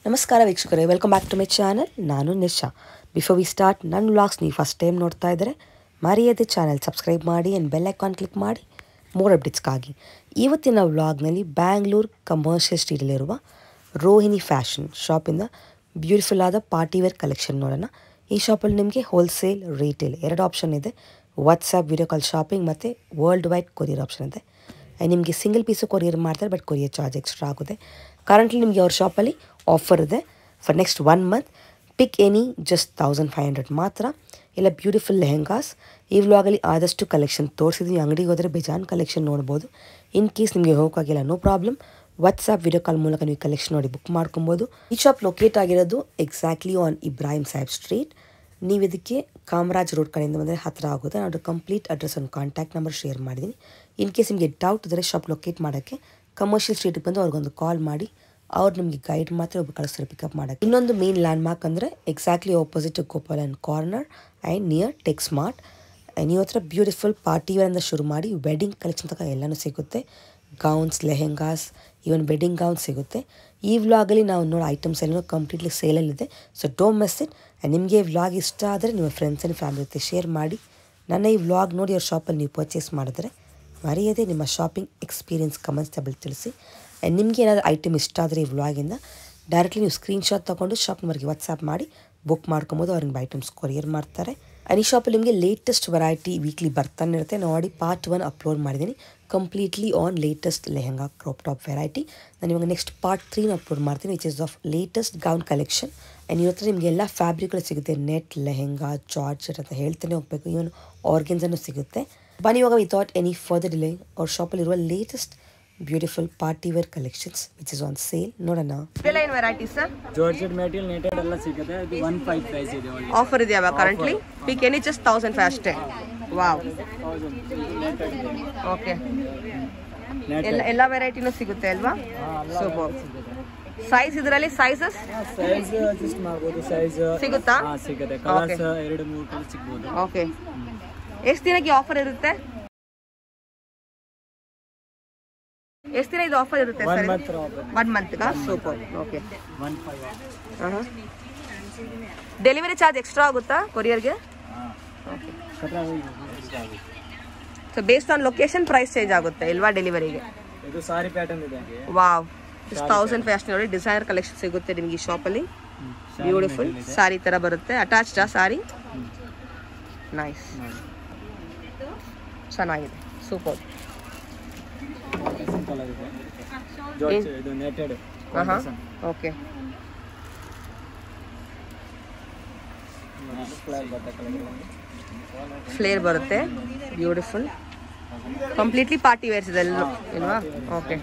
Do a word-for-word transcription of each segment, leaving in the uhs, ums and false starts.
ನಮಸ್ಕಾರ ವೀಕ್ಷಕರೇ, welcome back to my channel. ನಾನು ನಿಶಾ. ಬಿಫೋರ್ ವಿ ಸ್ಟಾರ್ಟ್ ನನ್ನ ವ್ಲಾಗ್ಸ್ ನೀವು ಫಸ್ಟ್ ಟೈಮ್ ನೋಡ್ತಾ ಇದ್ದರೆ ಮರೆಯದೆ ಚಾನಲ್ ಸಬ್ಸ್ಕ್ರೈಬ್ ಮಾಡಿ ಆ್ಯಂಡ್ ಬೆಲ್ ಐಕಾನ್ ಕ್ಲಿಕ್ ಮಾಡಿ ಮೋರ್ ಅಪ್ಡೇಟ್ಸ್ಗಾಗಿ. ಇವತ್ತಿನ ವ್ಲಾಗ್ನಲ್ಲಿ ಬ್ಯಾಂಗ್ಳೂರ್ ಕಮರ್ಷಿಯಲ್ ಸ್ಟ್ರೀಟಲ್ಲಿರುವ ರೋಹಿಣಿ ಫ್ಯಾಷನ್ ಶಾಪಿಂದ ಬ್ಯೂಟಿಫುಲ್ ಆದ ಪಾರ್ಟಿ ವೇರ್ ಕಲೆಕ್ಷನ್ ನೋಡೋಣ. ಈ ಶಾಪಲ್ಲಿ ನಿಮಗೆ ಹೋಲ್ಸೇಲ್, ರಿಟೇಲ್ ಎರಡು ಆಪ್ಷನ್ ಇದೆ. ವಾಟ್ಸಪ್ ವಿಡಿಯೋ ಕಾಲ್ ಶಾಪಿಂಗ್ ಮತ್ತು ವರ್ಲ್ಡ್ ವೈಡ್ ಕೊರಿಯರ್ ಆಪ್ಷನ್ ಇದೆ. ನಿಮಗೆ ಸಿಂಗಲ್ ಪೀಸು ಕೊರಿಯರ್ ಮಾಡ್ತಾರೆ, ಬಟ್ ಕೊರಿಯರ್ ಚಾರ್ಜ್ ಎಕ್ಸ್ಟ್ರಾ ಆಗುತ್ತೆ. ಕರೆಂಟ್ಲಿ ನಿಮಗೆ ಅವ್ರ ಶಾಪಲ್ಲಿ ಆಫರ್ ಇದೆ for next one month. Pick any just thousand five hundred ಮಾತ್ರ. ಎಲ್ಲ ಬ್ಯೂಟಿಫುಲ್ ಲೆಹೆಂಗಾಸ್. ಈ ವ್ಲಾಗಲ್ಲಿ ಆದಷ್ಟು ಕಲೆಕ್ಷನ್ ತೋರಿಸಿದ್ವಿ. ಅಂಗಡಿಗೆ ಹೋದರೆ ಬೇಜಾನ್ ಕಲೆಕ್ಷನ್ ನೋಡ್ಬೋದು. ಇನ್ ಕೇಸ್ ನಿಮಗೆ ಹೋಗೋಕ್ಕಾಗಿಲ್ಲ, no problem. WhatsApp video call ಮೂಲಕ ನೀವು ಕಲೆಕ್ಷನ್ ನೋಡಿ ಬುಕ್ ಮಾಡ್ಕೊಬೋದು. ಈ ಶಾಪ್ ಲೊಕೇಟ್ ಆಗಿರೋದು exactly on Ibrahim Saheb street. ನೀವು ಇದಕ್ಕೆ ಕಾಮರಾಜ್ ರೋಡ್ ಕಡೆಯಿಂದ ಬಂದರೆ ಹತ್ತಿರ ಆಗುತ್ತೆ. ನಾನು ಕಂಪ್ಲೀಟ್ ಅಡ್ರೆಸ್ ಒಂದು ಕಾಂಟ್ಯಾಕ್ಟ್ ನಂಬರ್ ಶೇರ್ ಮಾಡಿದ್ದೀನಿ. ಇನ್ ಕೇಸ್ ನಿಮಗೆ ಡೌಟ್ ಇದ್ದರೆ ಶಾಪ್ ಲೊಕೇಟ್ ಮಾಡೋಕ್ಕೆ ಕಮರ್ಷಿಯಲ್ ಸ್ಟ್ರೀಟಿಗೆ ಬಂದು ಅವ್ರಿಗೊಂದು ಕಾಲ್ ಮಾಡಿ, ಅವ್ರು ನಿಮಗೆ ಗೈಡ್ ಮಾತ್ರ ಒಬ್ಬರು ಕಳಿಸ್ತಾರೆ ಪಿಕಪ್ ಮಾಡೋಕ್ಕೆ. ಇನ್ನೊಂದು ಮೇನ್ ಲ್ಯಾಂಡ್ ಮಾರ್ಕ್ ಅಂದರೆ exactly opposite Gopal and corner and near Tech Smart. ನೀವು ಹತ್ರ ಬ್ಯೂಟಿಫುಲ್ ಪಾರ್ಟಿ ವೇರಿಂದ ಶುರು ಮಾಡಿ ವೆಡ್ಡಿಂಗ್ ಕಲೆಕ್ಷನ್ ತನಕ ಎಲ್ಲನೂ ಸಿಗುತ್ತೆ. Gowns, lehengas, even wedding gowns ಸಿಗುತ್ತೆ. ಈ ವ್ಲಾಗಲ್ಲಿ ನಾವು ನೋಡೋ ಐಟಮ್ಸ್ ಎಲ್ಲನೂ ಕಂಪ್ಲೀಟ್ಲಿ ಸೇಲಲ್ಲಿದೆ. So don't miss it. And ನಿಮಗೆ ಈ ವ್ಲಾಗ್ ಇಷ್ಟ ಆದರೆ ನಿಮ್ಮ ಫ್ರೆಂಡ್ಸ್ ಆ್ಯಂಡ್ ಫ್ಯಾಮಿಲಿ ಜೊತೆ ಶೇರ್ ಮಾಡಿ. ನನ್ನ ಈ ವ್ಲಾಗ್ ನೋಡಿ ಅವ್ರ ಶಾಪಲ್ಲಿ ನೀವು ಪರ್ಚೇಸ್ ಮಾಡಿದ್ರೆ ಮರೆಯದೆ ನಿಮ್ಮ ಶಾಪಿಂಗ್ ಎಕ್ಸ್ಪೀರಿಯನ್ಸ್ ಕಮೆಂಟ್ಸಲ್ಲಿ ತಿಳಿಸಿ. ಆ್ಯಂಡ್ ನಿಮಗೆ ಏನಾದರೂ ಐಟಮ್ ಇಷ್ಟ ಆದರೆ ಈ ವ್ಲಾಗಿಂದ ಡೈರೆಕ್ಟ್ಲಿ ನೀವು ಸ್ಕ್ರೀನ್ಶಾಟ್ ತೊಗೊಂಡು ಶಾಪ್ ನಂಬರ್ಗೆ ವಾಟ್ಸಪ್ ಮಾಡಿ ಬುಕ್ ಮಾಡ್ಕೊಬೋದು. ಅವ್ರಿಗೆ ಐಟಮ್ಸ್ ಕೊರಿಯರ್ ಮಾಡ್ತಾರೆ. ಆ್ಯಂಡ್ ಈ ಶಾಪಲ್ಲಿ ನಿಮಗೆ ಲೇಟೆಸ್ಟ್ ವೆರೈಟಿ ವೀಕ್ಲಿ ಬರ್ತಾನೆ ಇರುತ್ತೆ. ನೋಡಿ ಪಾರ್ಟ್ ಒನ್ ಅಪ್ಲೋಡ್ ಮಾಡಿದ್ದೀನಿ completely on latest lehenga crop top variety. ನಾನು ಇವಾಗ ನೆಕ್ಸ್ಟ್ ಪಾರ್ಟ್ ತ್ರೀನ ಅಪ್ಲೋಡ್ ಮಾಡ್ತೀನಿ, which is of latest gown collection. And ಇವ್ರ ಹತ್ರ ನಿಮಗೆ ಎಲ್ಲ ಫ್ಯಾಬ್ರಿಕ್ಗಳು ಸಿಗುತ್ತೆ. ನೆಟ್, ಲೆಹೆಂಗಾ, ಜಾರ್ಜೆಟ್ ಅಂತ ಹೇಳ್ತಾನೆ ಹೋಗಬೇಕು. ಇವನ್ ಆರ್ಗೆನ್ಸನ್ನು ಸಿಗುತ್ತೆ. ಬನ್ನಿ ಇವಾಗ ವಿತೌಟ್ ಎನಿ ಫರ್ದರ್ ಡಿಲೇ ಅವ್ರ ಶಾಪಲ್ಲಿರುವ latest beautiful party wear collections which is on sale ನೋಡೋಣ. ಇದೆಲ್ಲ ಏನು variety sir? Georgette material netted ಎಲ್ಲ ಸಿಗುತ್ತೆ. ಇದು ಒನ್ ಫೈವ್ ಪ್ರೈಸ್ ಇದೆ. ಆಫರ್ ಇದೆಯಾ currently? Pick any just thousand five ಅಷ್ಟೇ. Wow, okay. ಎಲ್ಲ ಎಲ್ಲ ವೆರೈಟಿನೂ ಸಿಗುತ್ತೆ ಅಲ್ವಾ? ಸೂಪರ್. ಸೈಜ್ ಇದರಲ್ಲಿ ಸೈಜಸ್ ಸೈಜ್ ಅಡ್ಜಸ್ಟ್ ಮಾಡಬಹುದು. ಸೈಜ್ ಸಿಗುತ್ತಾ? ಹಾ ಸಿಗುತ್ತೆ. ಕಲರ್ಸ್ ಎರಡು ಮೂರು ಕಲರ್ ಸಿಗಬಹುದು. ಓಕೆ. ಎಷ್ಟು ದಿನಕ್ಕೆ ಆಫರ್ ಇರುತ್ತೆ? ಎಷ್ಟು ದಿನ ಇದು ಆಫರ್ ಇರುತ್ತೆ ಸರ್? ಒನ್ ಮಂತ್ಗಾ? Super. Okay. Delivery charge extra ಆಗುತ್ತಾ ಕೊರಿಯರ್ಗೆ? So based on location price change ಆಗುತ್ತೆ ಇಲ್ವಾ ಡೆಲಿವರಿಗೆ? ಇದು ಸಾರಿ ಪ್ಯಾಟರ್ನ್ ಇದೆ. ವಾವ್, ತೌಸಂಡ್ ಫ್ಯಾಷನ್ ನೋಡಿ ಡಿಸೈನರ್ ಕಲೆಕ್ಷನ್ ಸಿಗುತ್ತೆ ನಿಮಗೆ ಈ ಶಾಪಲ್ಲಿ. ಬ್ಯೂಟಿಫುಲ್ ಸಾರಿ ತರ ಬರುತ್ತೆ. ಅಟ್ಯಾಚ್ಡಾ ಸಾರಿ? ನೈಸ್, ಚೆನ್ನಾಗಿದೆ. ಸೂಪರ್. ಓಕೆ. ಫ್ಲೇರ್ ಬರುತ್ತೆ. ಬ್ಯೂಟಿಫುಲ್. ಕಂಪ್ಲೀಟ್ಲಿ ಪಾರ್ಟಿ ವೇರ್ಸ್ ಇದೆಲ್ಲ ಇಲ್ವಾ? Okay.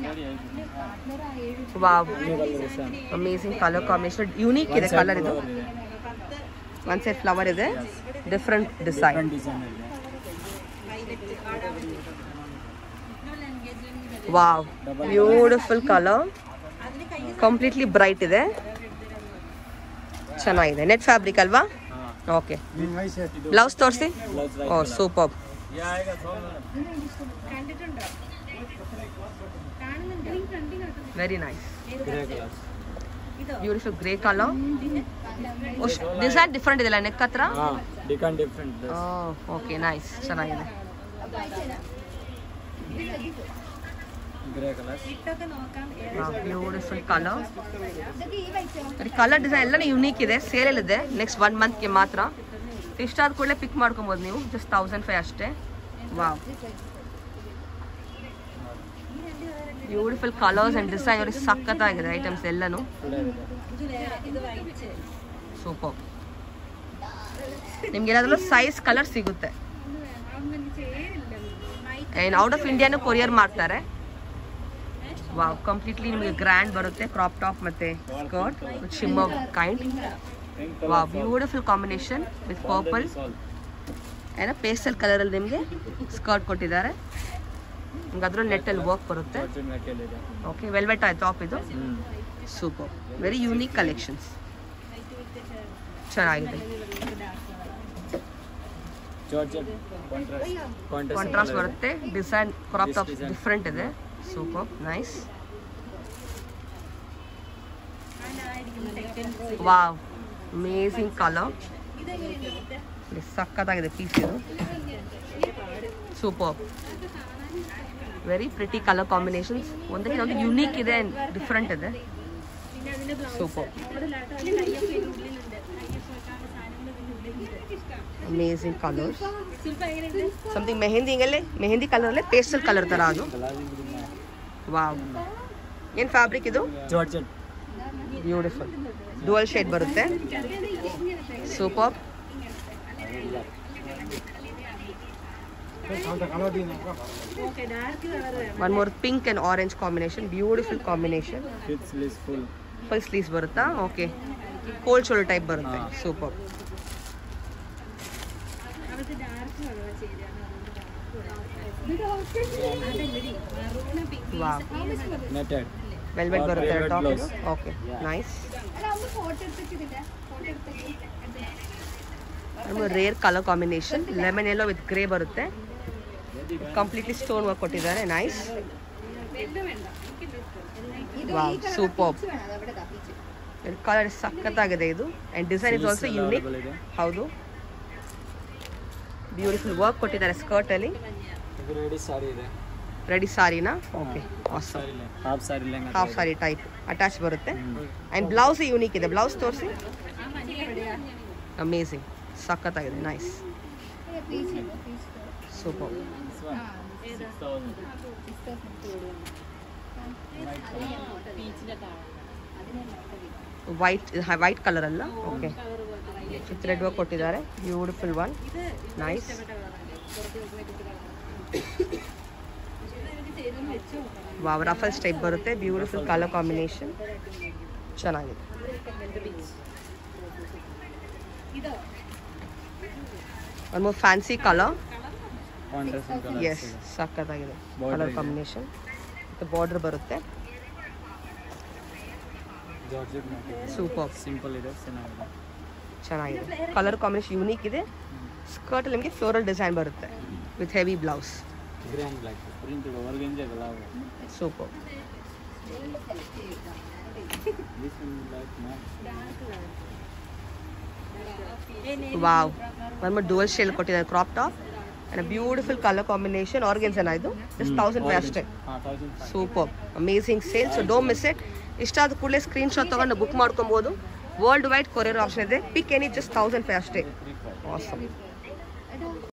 Wow, amazing colour combination. Unique ಇದೆ ಕಲರ್. ಇದು ಒನ್ ಸೈಡ್ ಫ್ಲವರ್ ಇದೆ, different design. Wow, beautiful colour. Completely bright ಇದೆ, ಚೆನ್ನಾಗಿದೆ. ನೆಟ್ ಫ್ಯಾಬ್ರಿಕ್ ಅಲ್ವಾ? ಓಕೆ. ಬ್ಲೌಸ್ ತೋರಿಸಿ. Oh super. Very nice. Beautiful grey colour. Design different ಇದೆಲ್ಲ ನೆಕ್ ಹತ್ರ. Okay, nice, ಚೆನ್ನಾಗಿದೆ. Beautiful colour. ಕಲರ್ ಡಿಸೈನ್ ಎಲ್ಲ ಯೂನಿಕ್ ಇದೆ. ಸೇಲ್ ಇದೆ ನೆಕ್ಸ್ಟ್ ಒನ್ ಮಂತ್ಗೆ ಮಾತ್ರ. ಇಷ್ಟ ಆದ ಕೂಡಲೇ ಪಿಕ್ ಮಾಡ್ಕೊಬೋದು ನೀವು. ಜಸ್ಟ್ ತೌಸಂಡ್ ಫೈವ್ ಅಷ್ಟೇ. Wow, beautiful colours and design ನೋಡಿ. ಸಖತ್ತಾಗಿದೆ ಐಟಮ್ಸ್ ಎಲ್ಲನೂ. ಸೂಪರ್. ನಿಮ್ಗೆ ಏನಾದ್ರೂ ಸೈಜ್ ಕಲರ್ ಸಿಗುತ್ತೆ. ಆ್ಯಂಡ್ ಔಟ್ ಆಫ್ ಇಂಡಿಯಾನು ಕೊರಿಯರ್ ಮಾಡ್ತಾರೆ. ವಾವ್, ಕಂಪ್ಲೀಟ್ಲಿ ನಿಮಗೆ ಗ್ರ್ಯಾಂಡ್ ಬರುತ್ತೆ. ಕ್ರಾಪ್ ಟಾಪ್ ಮತ್ತೆ skirt with shimmer kind. Wow, beautiful combination with purple ಏನೋ ಪೇಸ್ಟಲ್ ಕಲರ್ ಅಲ್ಲಿ ನಿಮಗೆ ಸ್ಕರ್ಟ್ ಕೊಟ್ಟಿದ್ದಾರೆ. ನಿಮ್ಗೆ ಅದ್ರಲ್ಲಿ ನೆಟ್ಟಲ್ಲಿ ವರ್ಕ್ ಬರುತ್ತೆ. ಓಕೆ, ವೆಲ್ವೆಟ್ ಆಯ್ತು ಟಾಪ್ ಇದು. Super, very unique collections. ಚೆನ್ನಾಗಿದೆ. ಕಾಂಟ್ರಾಸ್ಟ್ ಬರುತ್ತೆ. ಡಿಸೈನ್ ಕ್ರಾಪ್ ಟಾಪ್ ಡಿಫ್ರೆಂಟ್ ಇದೆ. Super, nice. Wow, amazing colour. ಸಕ್ಕತ್ತಾಗಿದೆ ಪೀಸ್ ಇದು. Super, very pretty colour combinations. ಒಂದಕ್ಕೆ ಒಂದು ಯುನೀಕ್ ಇದೆ, ಡಿಫ್ರೆಂಟ್ ಇದೆ. Super, amazing colours. Something mehndi ಹಿಂಗಲ್ಲೇ ಮೆಹಂದಿ ಕಲರಲ್ಲೇ ಪೇಸ್ಟಲ್ ಕಲರ್ ಥರ ಅದು. ವಾವ್, ಏನು ಫ್ಯಾಬ್ರಿಕ್ ಇದು? ಜಾರ್ಜೆಟ್. ಬ್ಯೂಟಿಫುಲ್ ಡುವಲ್ ಶೇಡ್ ಬರುತ್ತೆ. Super. One more pink and orange combination. Beautiful combination. Sleeves full. Full sleeves ಬರುತ್ತಾ? ಓಕೆ, ಕೋಲ್ಡ್ ಶೋಲ್ಡರ್ ಟೈಪ್ ಬರುತ್ತೆ. ಸೂಪರ್. Wow, Netted. ವೆಲ್ವೆಟ್ ಬರುತ್ತೆ top. Okay, nice. Rare colour combination, lemon yellow with grey ಬರುತ್ತೆ. Completely stone work ಕೊಟ್ಟಿದ್ದಾರೆ. Nice. Wow, super. Colour ಸಖತ್ತಾಗಿದೆ ಇದು. And design is also unique. ಹೌದು, beautiful work ಕೊಟ್ಟಿದ್ದಾರೆ ಸ್ಕರ್ಟಲ್ಲಿ. Ready sari ಇದೆ. ರೆಡಿ ಸಾರಿನಾ? Okay, awesome. Half sari lehenga. Half sari type attach ಬರುತ್ತೆ. ಆ್ಯಂಡ್ ಬ್ಲೌಸ್ ಯೂನಿಕ್ ಇದೆ. ಬ್ಲೌಸ್ ತೋರಿಸಿ. ಅಮೇಸಿಂಗ್, ಸಖತ್ತಾಗಿದೆ. Nice, super. White white colour ಅಲ್ಲ? ಓಕೆ, ವಿತ್ ರೆಡ್ ವರ್ಕ್ ಕೊಟ್ಟಿದ್ದಾರೆ. Beautiful one. Nice. Wow, ruffles type ಬರುತ್ತೆ. ಬ್ಯೂಟಿಫುಲ್ ಕಲರ್ ಕಾಂಬಿನೇಷನ್, ಚೆನ್ನಾಗಿದೆ. ಒಂದು ಮೋರ್ ಫ್ಯಾನ್ಸಿ ಕಲರ್. ಎಸ್, ಸಖತ್ತಾಗಿದೆ ಕಲರ್ ಕಾಂಬಿನೇಷನ್. ಮತ್ತು ಬಾರ್ಡರ್ ಬರುತ್ತೆ. ಸೂಪರ್, ಸಿಂಪಲ್ ಇದೆ, ಚೆನ್ನಾಗಿದೆ. ಚೆನ್ನಾಗಿದೆ. ಕಲರ್ ಕಾಂಬಿನೇಷನ್ ಯೂನಿಕ್ ಇದೆ. ಸ್ಕರ್ಟಲ್ಲಿ ನಿಮಗೆ ಫ್ಲೋರಲ್ ಡಿಸೈನ್ ಬರುತ್ತೆ with heavy blouse. Green black printed organza colour. Super. This one like man. Wow, ಒಂದು more dual shell ಕೊಟ್ಟಿದ್ದಾರೆ crop top. And beautiful colour combination. ಆರ್ಗನ್ಸನ ಇದು ಜಸ್ಟ್ ತೌಸಂಡ್ ಫೈವ್ ಅಷ್ಟೇ. Super, amazing sale. So don't miss it. ಇಷ್ಟ ಆದ ಕೂಡಲೇ screenshot ತೊಗೊಂಡು book ಮಾಡ್ಕೊಬೋದು. World wide courier option ಇದೆ. Pick any, just thousand five ಅಷ್ಟೇ. ಆಸಮ್.